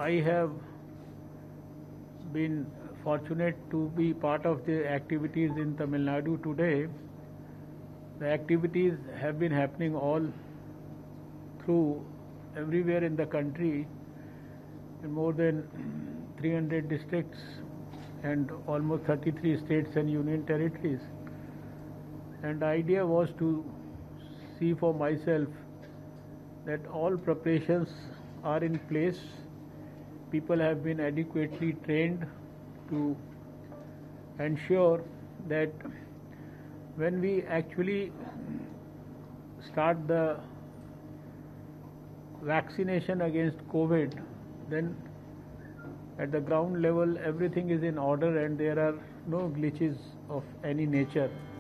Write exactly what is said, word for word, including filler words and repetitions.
I have been fortunate to be part of the activities in Tamil Nadu today. The activities have been happening all through everywhere in the country, in more than three hundred districts and almost thirty-three states and union territories. And the idea was to see for myself that all preparations are in place. People have been adequately trained to ensure that when we actually start the vaccination against COVID, then at the ground level everything is in order and there are no glitches of any nature.